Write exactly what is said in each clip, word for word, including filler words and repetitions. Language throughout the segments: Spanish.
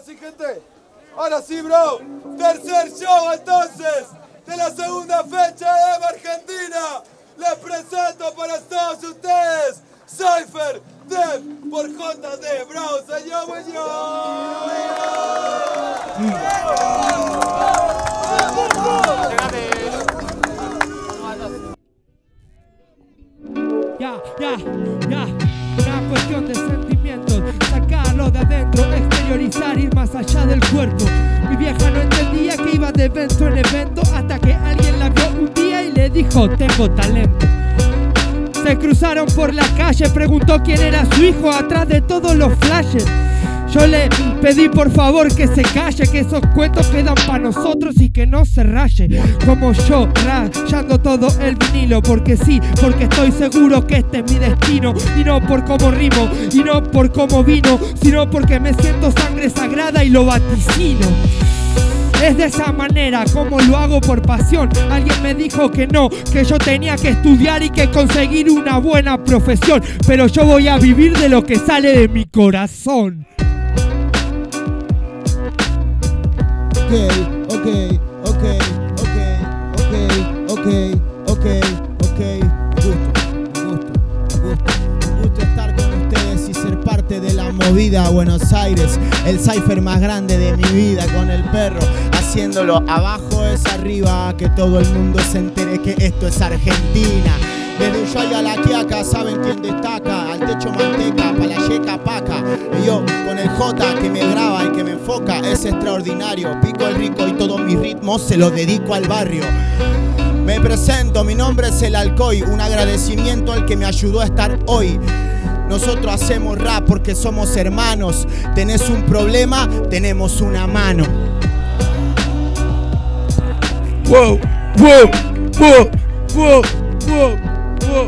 sí, gente. Ahora sí, bro. Tercer show, entonces, de la segunda fecha de Eva Argentina. Les presento para todos ustedes Cypher Dem por J D, bro. Señor, Ya, ya, ya. Una cuestión de sentimientos, sacarlo de adentro, exteriorizar, ir más allá del cuerpo. Mi vieja no entendía que iba de evento en evento hasta que alguien la vio un día y le dijo: tengo talento. Se cruzaron por la calle, preguntó quién era su hijo atrás de todos los flashes. Yo le pedí por favor que se calle, que esos cuentos quedan para nosotros y que no se raye. Como yo, rayando todo el vinilo, porque sí, porque estoy seguro que este es mi destino. Y no por cómo rimo, y no por cómo vino, sino porque me siento sangre sagrada y lo vaticino. Es de esa manera como lo hago por pasión. Alguien me dijo que no, que yo tenía que estudiar y que conseguir una buena profesión. Pero yo voy a vivir de lo que sale de mi corazón. Ok, ok, ok, ok, ok, ok, ok, ok. Me gusta, me gusta, me gusta. Me gusta estar con ustedes y ser parte de la movida Buenos Aires. El cypher más grande de mi vida con el perro. Haciéndolo abajo es arriba, que todo el mundo se entere que esto es Argentina. Desde Ushuaia a la Quiaca, ¿saben quién destaca? Al techo manteca, pa' la yeca paca. Y yo con el J que me graba y que me enfoca, es extraordinario. Pico el rico y todos mis ritmos se los dedico al barrio. Me presento, mi nombre es El Alcoy, un agradecimiento al que me ayudó a estar hoy. Nosotros hacemos rap porque somos hermanos. Tenés un problema, tenemos una mano. Wow, wow, wow, wow, wow, wow.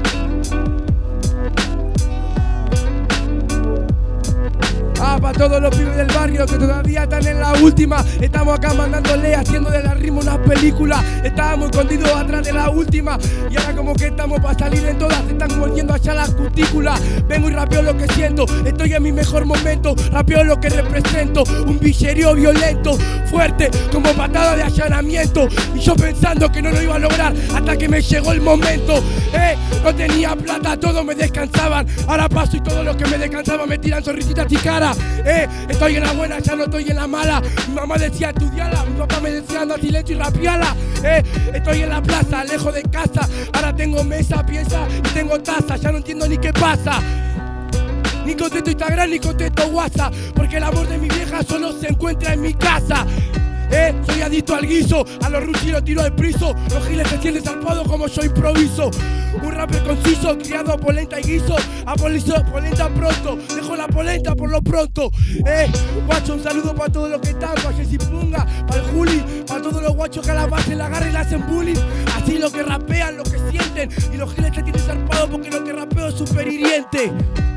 Ah, para todos los pibes del barrio que todavía están en la última. Estamos acá mandándole, haciendo de la rima una película. Estábamos escondidos atrás de la última y ahora como que estamos para salir en todas. Se están mordiendo allá las cutículas. Vengo y rapeo lo que siento, estoy en mi mejor momento. Rapeo lo que represento, un villerío violento, fuerte como patada de allanamiento. Y yo pensando que no lo iba a lograr hasta que me llegó el momento. Eh, no tenía plata, todos me descansaban. Ahora paso y todos los que me descansaban me tiran sonrisitas y cara. Eh, estoy en la buena, ya no estoy en la mala. Mi mamá decía estudiala, mi papá me decía anda silencio y rapiala. Eh, estoy en la plaza, lejos de casa. Ahora tengo mesa, pieza y tengo taza. Ya no entiendo ni qué pasa. Ni contesto Instagram ni contesto WhatsApp, porque el amor de mi vieja solo se encuentra en mi casa. Eh, soy adicto al guiso, a los ruchis los tiro de priso. Los giles se sienten zarpados como yo improviso. Un rapper conciso, criado a polenta y guiso. A polizo, polenta pronto, dejo la polenta por lo pronto. Eh, guacho, un saludo para todos los que están, para Jessy Punga, para el Juli, para todos los guachos que a la base la agarran y la hacen bullying. Así lo que rapean, lo que sienten. Y los giles se tienen zarpados porque lo que rapeo es súper hiriente.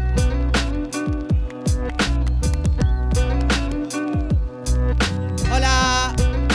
Hola.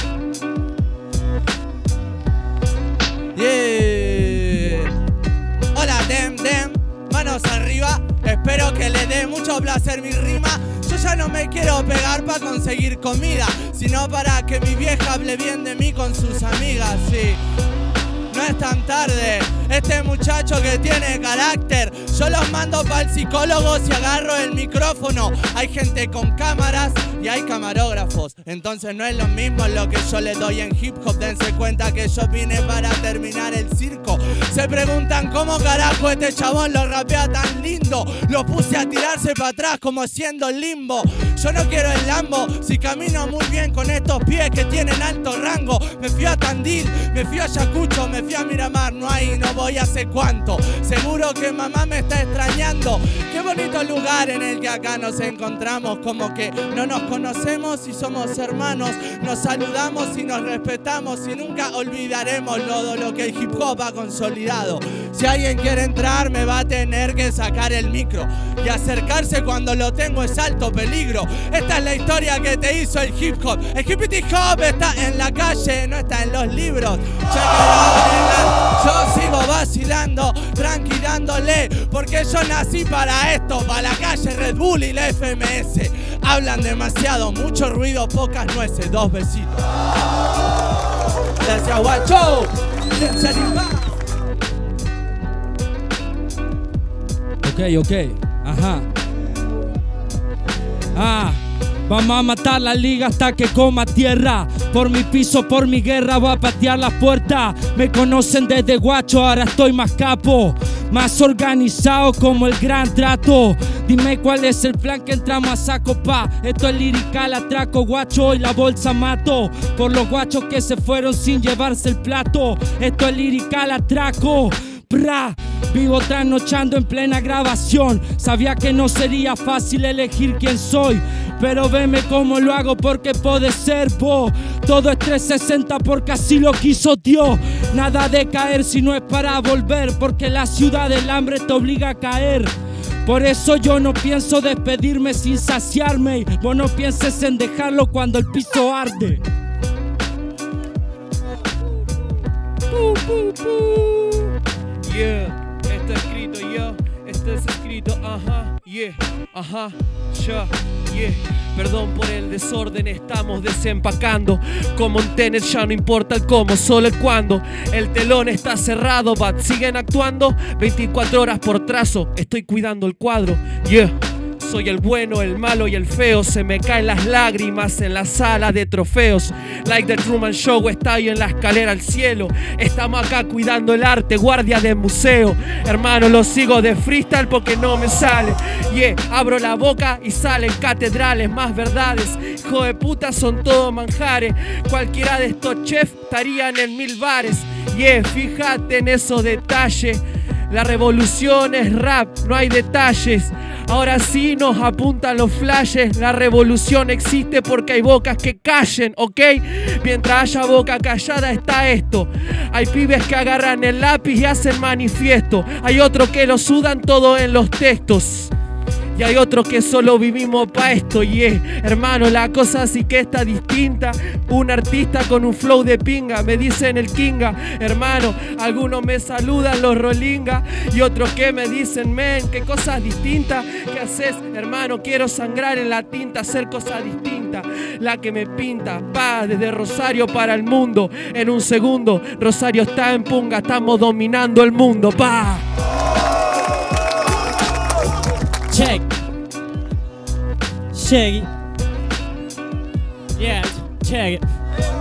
Yeah. Hola, Dem, Dem. Manos arriba. Espero que le dé mucho placer mi rima. Yo ya no me quiero pegar para conseguir comida, sino para que mi vieja hable bien de mí con sus amigas, sí. No es tan tarde, este muchacho que tiene carácter, yo los mando para el psicólogo si agarro el micrófono. Hay gente con cámaras y hay camarógrafos, entonces no es lo mismo lo que yo le doy en hip hop. Dense cuenta que yo vine para terminar el circo. Se preguntan cómo carajo este chabón lo rapea tan lindo. Lo puse a tirarse para atrás como haciendo limbo. Yo no quiero el Lambo, si camino muy bien con estos pies que tienen alto rango. Me fui a Tandil, me fui a Ayacucho, me fui a Miramar, no hay, no voy a sé cuánto. Seguro que mamá me está extrañando. Qué bonito lugar en el que acá nos encontramos. Como que no nos conocemos y somos hermanos. Nos saludamos y nos respetamos y nunca olvidaremos todo lo que el hip hop ha consolidado. Si alguien quiere entrar me va a tener que sacar el micro. Y acercarse cuando lo tengo es alto peligro. Esta es la historia que te hizo el hip hop. El hip hop está en la calle, no está en los libros. Check it out. Yo sigo vacilando, tranquilándole, porque yo nací para esto, para la calle Red Bull y la F M S. Hablan demasiado, mucho ruido, pocas nueces, dos besitos. Gracias, guacho. Se anima. Ok, ok, ajá. Ah, vamos a matar la liga hasta que coma tierra. Por mi piso, por mi guerra, voy a patear las puertas. Me conocen desde guacho, ahora estoy más capo, más organizado como el gran trato. Dime cuál es el plan que entramos a saco pa. Esto es lirical, atraco guacho y la bolsa mato. Por los guachos que se fueron sin llevarse el plato. Esto es lirical, atraco. Bra. Vivo trasnochando en plena grabación. Sabía que no sería fácil elegir quién soy, pero veme cómo lo hago porque puede ser vos. Todo es trescientos sesenta porque así lo quiso Dios. Nada de caer si no es para volver, porque la ciudad del hambre te obliga a caer. Por eso yo no pienso despedirme sin saciarme. Vos no pienses en dejarlo cuando el piso arde. Uh, uh, uh. Yeah. Está escrito, yo, esto es escrito, ajá, yeah, ajá, ya, yeah. Perdón por el desorden, estamos desempacando. Como en tenis ya no importa el cómo, solo el cuándo. El telón está cerrado, but siguen actuando veinticuatro horas por trazo, estoy cuidando el cuadro, yeah. Soy el bueno, el malo y el feo. Se me caen las lágrimas en la sala de trofeos. Like the Truman Show, está ahí en la escalera al cielo. Estamos acá cuidando el arte, guardia de museo. Hermano, lo sigo de freestyle porque no me sale. Yeah, abro la boca y salen catedrales, más verdades. Hijo de puta, son todos manjares. Cualquiera de estos chefs estarían en mil bares. Yeah, fíjate en esos detalles. La revolución es rap, no hay detalles. Ahora sí nos apuntan los flashes. La revolución existe porque hay bocas que callen, ¿ok? Mientras haya boca callada está esto. Hay pibes que agarran el lápiz y hacen manifiesto. Hay otros que lo sudan todo en los textos. Y hay otros que solo vivimos pa' esto, y yeah. Hermano, la cosa sí que está distinta. Un artista con un flow de pinga, me dicen el kinga. Hermano, algunos me saludan los rolinga y otros que me dicen, men, qué cosas distintas. ¿Qué haces, hermano? Quiero sangrar en la tinta, hacer cosas distintas. La que me pinta, pa, desde Rosario para el mundo. En un segundo, Rosario está en punga, estamos dominando el mundo, pa. Check. Check it. Yeah, check it.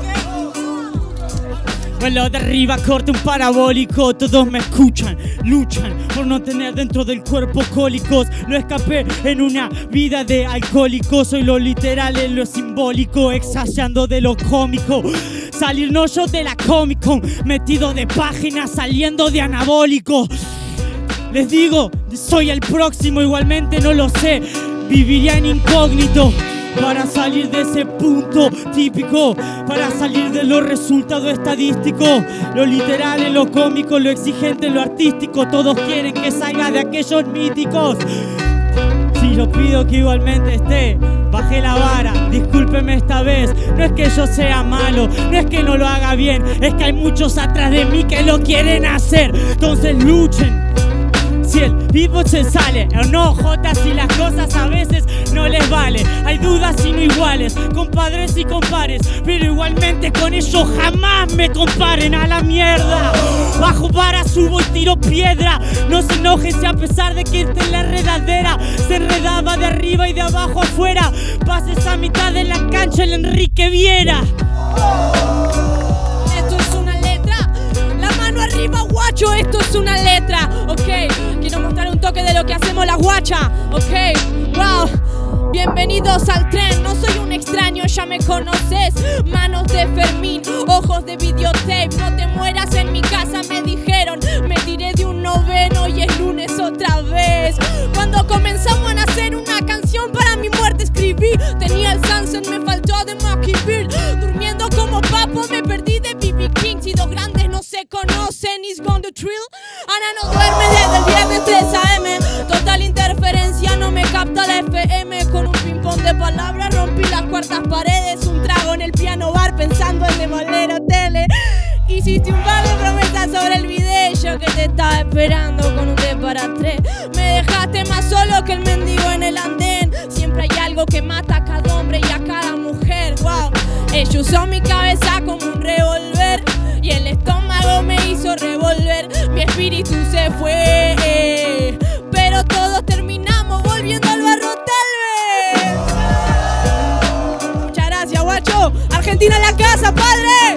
Vuelo de arriba, corte un parabólico. Todos me escuchan, luchan por no tener dentro del cuerpo cólicos. No escapé en una vida de alcohólico. Soy lo literal en lo simbólico, exagerando de lo cómico. Salir no yo de la Comic Con, metido de páginas, saliendo de anabólico. Les digo, soy el próximo, igualmente no lo sé. Viviría en incógnito para salir de ese punto típico, para salir de los resultados estadísticos. Lo literal en lo cómico, lo exigente en lo artístico. Todos quieren que salga de aquellos míticos. Si yo pido que igualmente esté, bajé la vara, discúlpeme esta vez. No es que yo sea malo, no es que no lo haga bien, es que hay muchos atrás de mí que lo quieren hacer. Entonces luchen. Si el vivo se sale o no, jotas, si las cosas a veces no les vale. Hay dudas y no iguales, compadres y compares, pero igualmente con ellos jamás me comparen. A la mierda, bajo vara, subo y tiro piedra. No se enojen si a pesar de que esté en la enredadera se enredaba de arriba y de abajo afuera. Pasa esa mitad de la cancha el Enrique Viera. Esto es una letra, la mano arriba, guacho, esto es una letra, ok. Quiero mostrar un toque de lo que hacemos las guachas, ok, wow. Bienvenidos al tren, no soy un extraño, ya me conoces. Manos de Fermín, ojos de videotape. No te mueras en mi casa, me dijeron. Me tiré de un noveno y es lunes otra vez. Cuando comenzamos a hacer una canción para mi muerte escribí. Tenía el Sunset, me faltó de Mackie Bill. Durmiendo como papo me perdí de B B King. Si dos grandes no se conocen, is gone the thrill. Ana no duerme desde el viernes tres a eme. Total interferencia, no me capta la F M. Con un ping-pong de palabras rompí las cuartas paredes. Un trago en el piano bar pensando en demoler hoteles. Hiciste un par de promesas sobre el video que te estaba esperando con un D para tres. Me dejaste más solo que el mendigo en el andén. Siempre hay algo que mata a cada hombre y a cada mujer. Wow. Ellos usó mi cabeza como un revólver y el estómago me hizo revolver. Mi espíritu se fue, pero todos terminamos volviendo al barro tal vez. Muchas gracias, guacho. Argentina en la casa, padre.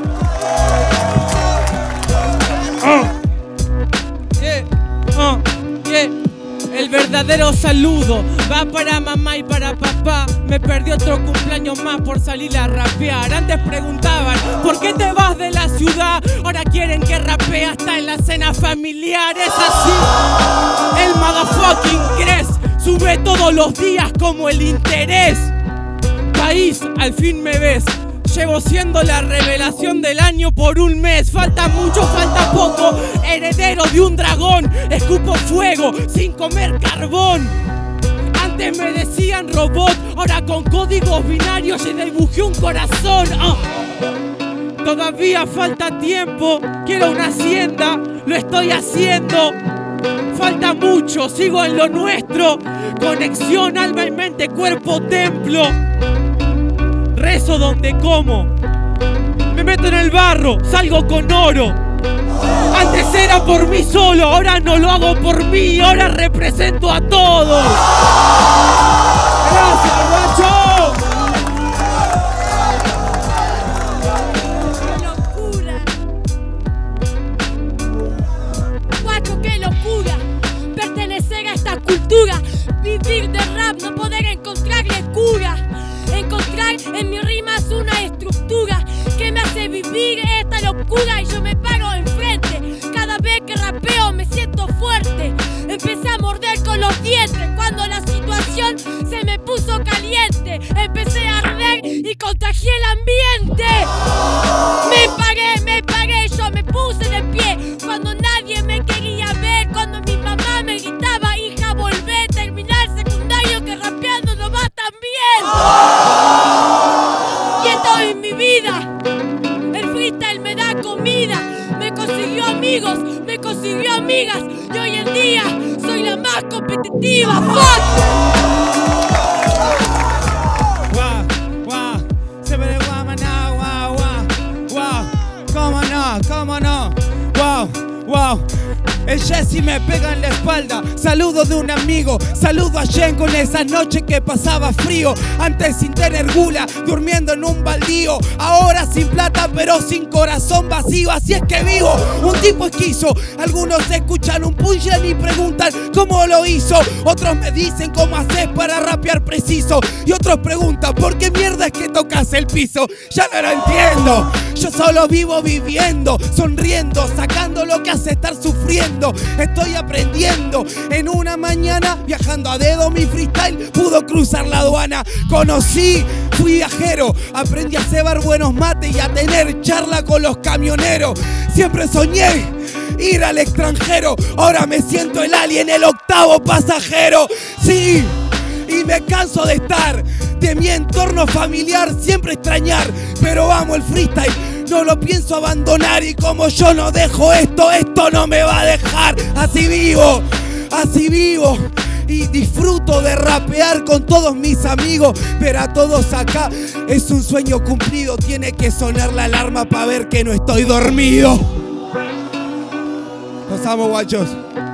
Oh. Yeah. Oh. Yeah. El verdadero saludo va para mamá y para papá. Me perdí otro cumpleaños más por salir a rapear. Antes preguntaban, ¿por qué te vas de la ciudad? Ahora quieren que rapee hasta en la cena familiar. Es así. El motherfucking Cres sube todos los días como el interés. País, al fin me ves. Llevo siendo la revelación del año por un mes. Falta mucho, falta poco. Heredero de un dragón. Escupo fuego sin comer carbón. Antes me decían robot, ahora con códigos binarios y dibujé un corazón. Oh. Todavía falta tiempo. Quiero una hacienda, lo estoy haciendo. Falta mucho, sigo en lo nuestro. Conexión, alma y mente, cuerpo, templo. Rezo donde como, me meto en el barro, salgo con oro. Antes era por mí solo, ahora no lo hago por mí, ahora represento a todos. ¡Gracias, guacho! ¡Locura! Guacho, qué locura. Pertenecer a esta cultura, vivir de rap, no poder encontrarle cura. Encontrar en mis rimas una estructura que me hace vivir esta locura y yo me paro enfrente. Cada vez que rapeo me siento fuerte. Empecé a morder con los dientes cuando la situación se me puso caliente. Empecé a arder y contagié el ambiente. Me paré, me paré, yo me puse de pie cuando nadie me quería ver. Cuando mi mamá me gritaba, hija, volvé, terminar el secundario que rapeando no va tan bien. Y esto es mi vida. El freestyle me da comida. Me consiguió amigos, me consiguió amigas. Y hoy en día soy la más competitiva. ¡Fuck! Wow, wow, se me le guama now, wow, wow, wow. ¿Cómo no? ¿Cómo no? Wow, wow. El Jesse me pega en la espalda. Saludo de un amigo. Saludo a Jen con esa noche que pasaba frío. Antes sin tener gula, durmiendo en un baldío. Ahora sin plata pero sin corazón vacío. Así es que vivo, un tipo esquizo. Algunos escuchan un punchline y preguntan cómo lo hizo. Otros me dicen cómo haces para rapear preciso. Y otros preguntan ¿por qué mierda es que tocas el piso? Ya no lo entiendo. Yo solo vivo viviendo, sonriendo, sacando lo que hace estar sufriendo. Estoy aprendiendo. En una mañana, viajando a dedo mi freestyle pudo cruzar la aduana. Conocí, fui viajero, aprendí a cebar buenos mates y a tener charla con los camioneros. Siempre soñé ir al extranjero. Ahora me siento el alien, el octavo pasajero. Sí, y me canso de estar de mi entorno familiar, siempre extrañar, pero amo el freestyle, no lo pienso abandonar. Y como yo no dejo esto, esto no me va a dejar. Así vivo, así vivo. Y disfruto de rapear con todos mis amigos. Pero a todos acá es un sueño cumplido. Tiene que sonar la alarma para ver que no estoy dormido. Los amo, guachos.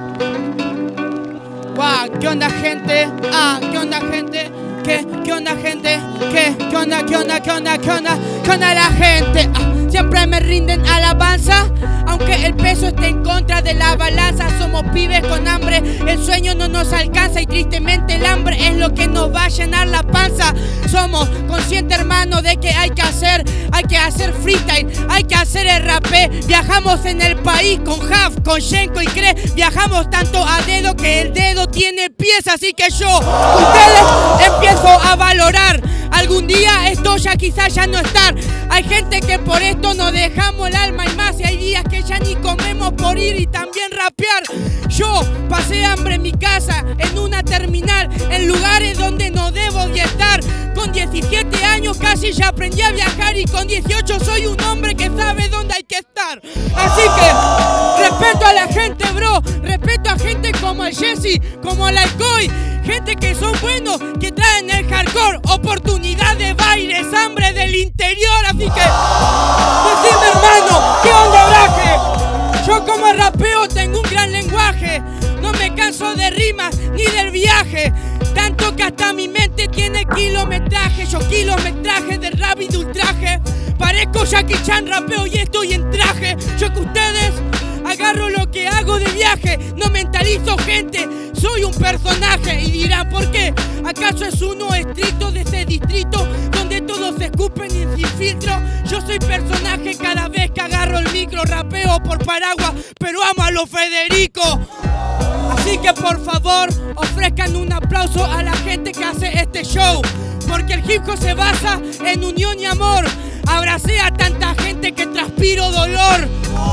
Wow, ¿qué onda, gente? Ah, ¿qué onda, gente? ¿Qué? ¿Qué onda, gente? ¿Qué? ¿Qué onda? ¿Qué onda? ¿Qué onda? ¿Qué onda? ¿Qué onda la gente? Ah, siempre me rinden alabanza, aunque el peso esté en contra de la balanza. Somos pibes con hambre, el sueño no nos alcanza y tristemente el hambre es lo que nos va a llenar la panza. Somos conscientes, hermano, de que hay que hacer, hay que hacer freestyle, hay que hacer el rapé. Viajamos en el país con Haf, con Shenko y Cre. Viajamos tanto a dedo que el dedo tiene pies, así que yo, ustedes empiezo a valorar. Algún día esto ya quizás ya no estar. Hay gente que por esto nos dejamos el alma y más. Y hay días que ya ni comemos por ir y también rapear. Yo pasé hambre en mi casa, en una terminal, en lugares donde no debo de estar. Con diecisiete años casi sí ya aprendí a viajar y con dieciocho soy un hombre que sabe dónde hay que estar. Así que respeto a la gente, bro. Respeto a gente como el Jesse, como el Alcoy. Gente que son buenos, que traen el hardcore. Oportunidad de bailes, hambre del interior. Así que, decime hermano, ¿qué onda, braje? Yo como rapeo tengo un gran lenguaje. No me canso de rimas ni del viaje. Tanto que hasta mi mente tiene kilometraje. Yo kilometraje de rap y de ultraje. Parezco Jackie Chan, rapeo y estoy en traje. Yo que ustedes agarro lo que hago de viaje. No mentalizo gente, soy un personaje. Y dirán, ¿por qué? ¿Acaso es uno estricto de ese distrito donde todos se escupen y sin filtro? Yo soy personaje cada vez que agarro el micro. Rapeo por paraguas, pero amo a los Federico. Así que por favor, ofrezcan un aplauso a la gente que hace este show. Porque el hip hop se basa en unión y amor. Abracé a tanta gente que transpiro dolor.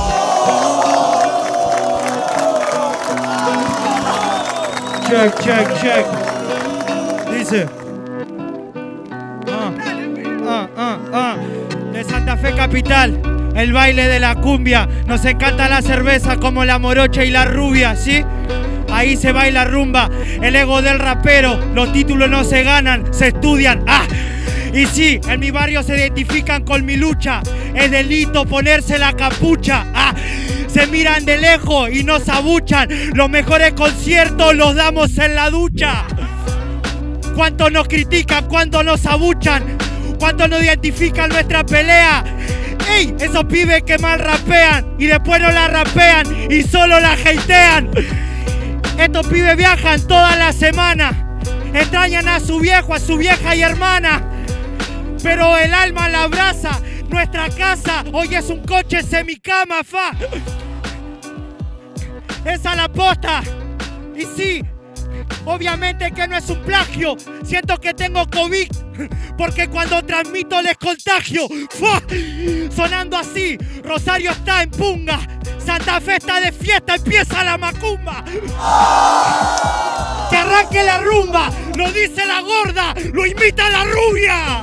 Check, check, check. Dice. Ah, ah, ah, ah. De Santa Fe capital, el baile de la cumbia. Nos encanta la cerveza como la morocha y la rubia, ¿sí? Ahí se baila rumba, el ego del rapero. Los títulos no se ganan, se estudian. ¡Ah! Y sí, en mi barrio se identifican con mi lucha. Es delito ponerse la capucha. ¡Ah! Se miran de lejos y nos abuchan. Los mejores conciertos los damos en la ducha. ¿Cuánto nos critican? ¿Cuánto nos abuchan? ¿Cuánto nos identifican nuestra pelea? ¡Ey! Esos pibes que mal rapean y después no la rapean y solo la hatean. Estos pibes viajan toda la semana. Extrañan a su viejo, a su vieja y hermana. Pero el alma la abraza. Nuestra casa hoy es un coche semicama, fa. Esa la posta. Y sí, obviamente que no es un plagio. Siento que tengo COVID, porque cuando transmito les contagio. ¡Fua! Sonando así, Rosario está en punga. Santa Fe está de fiesta, empieza la macumba. Que arranque la rumba, lo dice la gorda, lo imita la rubia.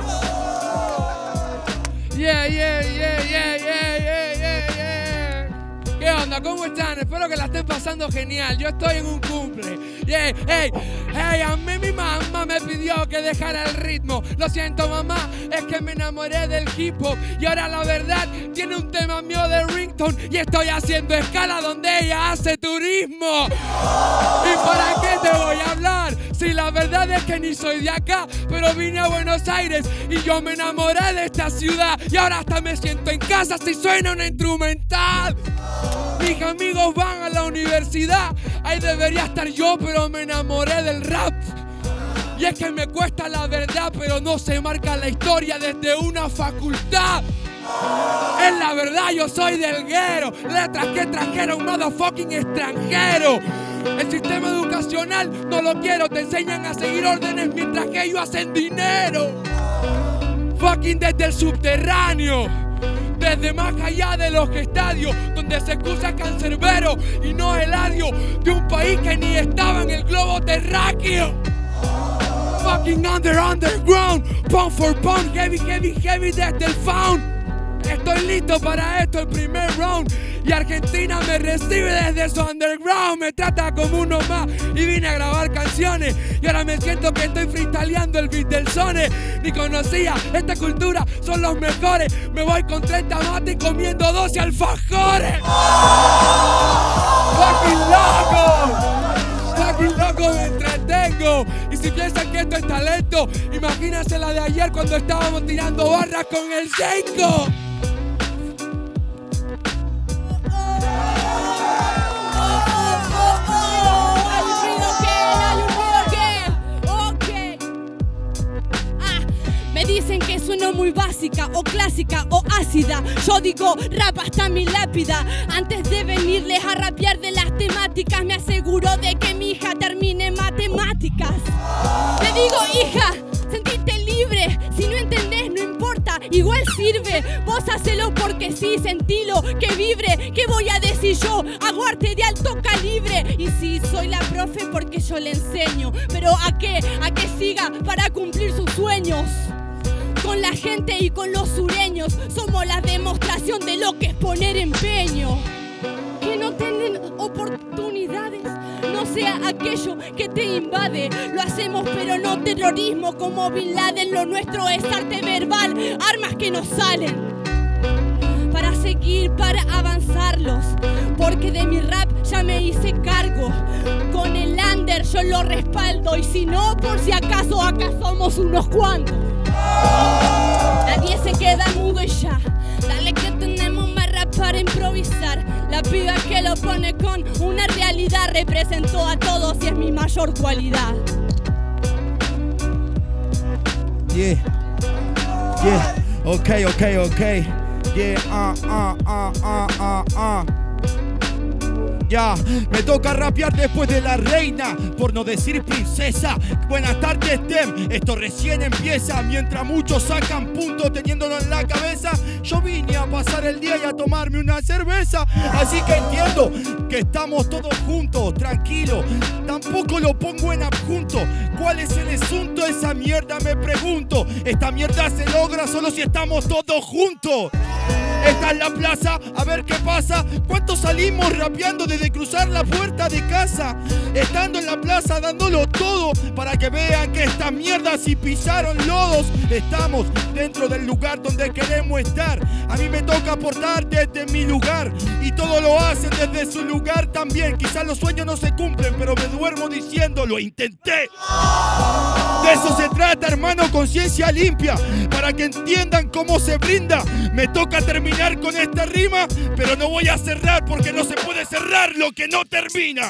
Yeah, yeah, yeah, yeah, yeah, yeah, yeah, yeah. ¿Qué onda? ¿Cómo están? Espero que la estén pasando genial. Yo estoy en un cumple. Yeah, hey, hey, a mí mi mamá me pidió que dejara el ritmo. Lo siento, mamá, es que me enamoré del hip hop. Y ahora la verdad tiene un tema mío de ringtone. Y estoy haciendo escala donde ella hace turismo. ¿Y para qué te voy a hablar? Si la verdad es que ni soy de acá, pero vine a Buenos Aires y yo me enamoré de esta ciudad. Y ahora hasta me siento en casa si suena una instrumental. Mis amigos van a la universidad, ahí debería estar yo, pero me enamoré del rap. Y es que me cuesta la verdad, pero no se marca la historia desde una facultad. Es la verdad, yo soy del guero. Letras que trajeron motherfucking extranjero. El sistema educacional no lo quiero. Te enseñan a seguir órdenes mientras que ellos hacen dinero. Fucking desde el subterráneo, desde más allá de los estadios, donde se excusa Cancerbero y no Eladio, de un país que ni estaba en el globo terráqueo. Fucking under, underground, pound for pound, heavy, heavy, heavy desde el found. Estoy listo para esto, el primer round. Y Argentina me recibe desde su underground. Me trata como uno más y vine a grabar canciones. Y ahora me siento que estoy freestyleando el beat del Sone. Ni conocía esta cultura, son los mejores. Me voy con treinta mates y comiendo doce alfajores. ¡Fucking loco! ¡Fucking loco, me entretengo! Y si piensan que esto es talento, imagínense la de ayer cuando estábamos tirando barras con el Seiko. Dicen que sueno muy básica o clásica o ácida. Yo digo rap hasta mi lápida. Antes de venirles a rapear de las temáticas, me aseguro de que mi hija termine matemáticas. Te digo, hija, sentite libre. Si no entendés, no importa, igual sirve. Vos hacelo porque sí, sentilo, que vibre. ¿Qué voy a decir yo? Hago arte de alto calibre. Y sí, soy la profe porque yo le enseño. Pero ¿a qué? A que siga para cumplir sus sueños. Con la gente y con los sureños. Somos la demostración de lo que es poner empeño. Que no tienen oportunidades, no sea aquello que te invade. Lo hacemos pero no terrorismo como Bin Laden. Lo nuestro es arte verbal, armas que nos salen para seguir, para avanzarlos, porque de mi rap ya me hice cargo. Con el under yo lo respaldo, y si no, por si acaso acá somos unos cuantos. Nadie se queda mudo y ya, dale que tenemos más rap para improvisar. La piba que lo pone con una realidad representó a todos y es mi mayor cualidad. Yeah, yeah, ok, ok, ok. Yeah, ah, ah, ah, ah, ah, ah. Ya, me toca rapear después de la reina, por no decir princesa. Buenas tardes, Tem, esto recién empieza. Mientras muchos sacan puntos teniéndolo en la cabeza, yo vine a pasar el día y a tomarme una cerveza. Así que entiendo que estamos todos juntos, tranquilo. Tampoco lo pongo en adjunto. ¿Cuál es el asunto? Esa mierda me pregunto. Esta mierda se logra solo si estamos todos juntos. Esta es la plaza, a ver qué pasa. ¿Cuántos salimos rapeando desde cruzar la puerta de casa? Estando en la plaza dándolo todo para que vean que estas mierdas si pisaron lodos. Estamos dentro del lugar donde queremos estar. A mí me toca aportar desde mi lugar y todo lo hacen desde su lugar también. Quizás los sueños no se cumplen, pero me duermo diciendo lo intenté. De eso se trata, hermano, conciencia limpia, para que entiendan cómo se brinda. Me toca terminar con esta rima, pero no voy a cerrar porque no se puede cerrar lo que no termina.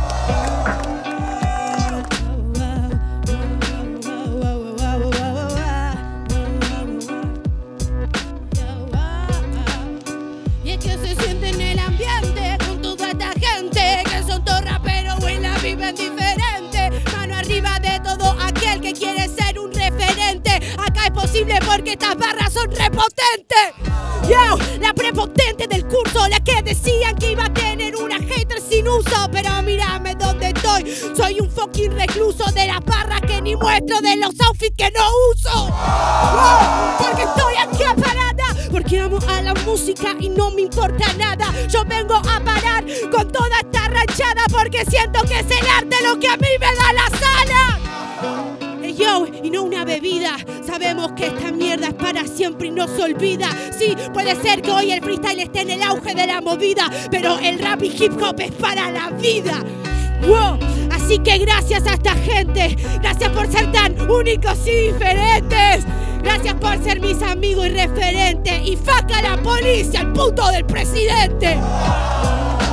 Y es que se siente en el ambiente con toda esta gente que son todos raperos y la viven diferente. Mano arriba de todo aquel que quiere ser un referente. Acá es posible porque estas barras son repotentes. Yo, la prepotente del curso, la que decían que iba a tener una hater sin uso. Pero mírame dónde estoy, soy un fucking recluso de las barras que ni muestro, de los outfits que no uso. Oh, porque estoy aquí parada, porque amo a la música y no me importa nada. Yo vengo a parar con toda esta ranchada porque siento que es el arte lo que a mí me da la sala. Yo, y no una bebida. Sabemos que esta mierda es para siempre y no se olvida. Sí, puede ser que hoy el freestyle esté en el auge de la movida, pero el rap y hip hop es para la vida. Wow. Así que gracias a esta gente, gracias por ser tan únicos y diferentes. Gracias por ser mis amigos y referentes. Y faca la policía, el puto del presidente.